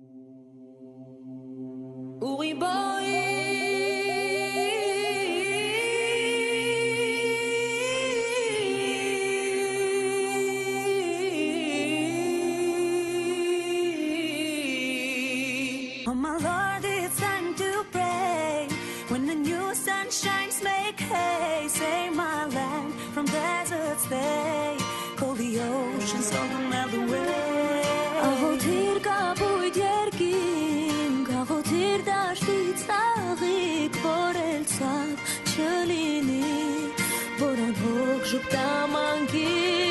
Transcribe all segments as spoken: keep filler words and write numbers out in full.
אורי בואי Oh my Lord, it's time to pray. When the new sun shines, make hay. Save my land from desert stay. Call the oceans all the way. Աղոթիր կապույտ երկին, աղոթիր դաշտից աղիք, որ էլ ցավ չլինի, որ անհոգ ժպտամանքի.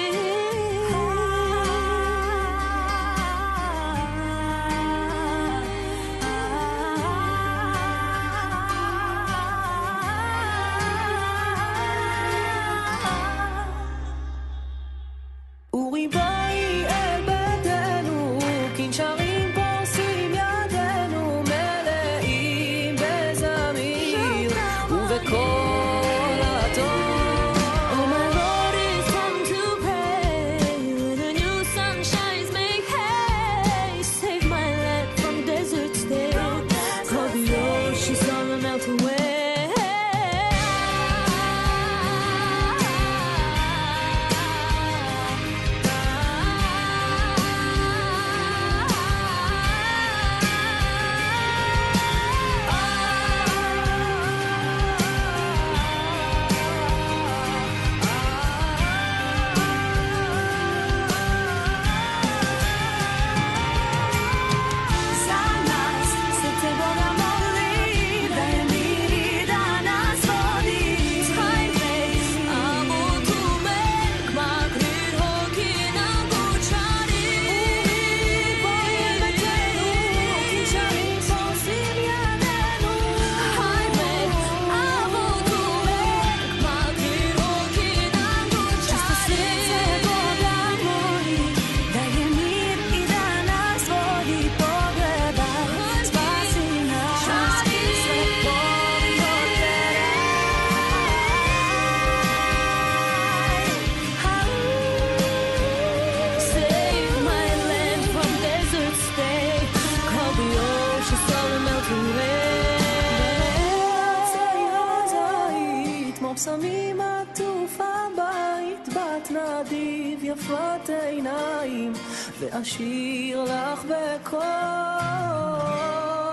אורי בואי אל ביתנו, כנשרים פורסים ידינו, מלאים בזמיר ובקול הטוב. Oh my Lord, it's time to pray. When the new sun shines, make hay. Save my land from desert stay. Call the oceans on the melt away. שמים עטוף הבית, בת נדיב יפת עיניים, ואשיר לך בקול.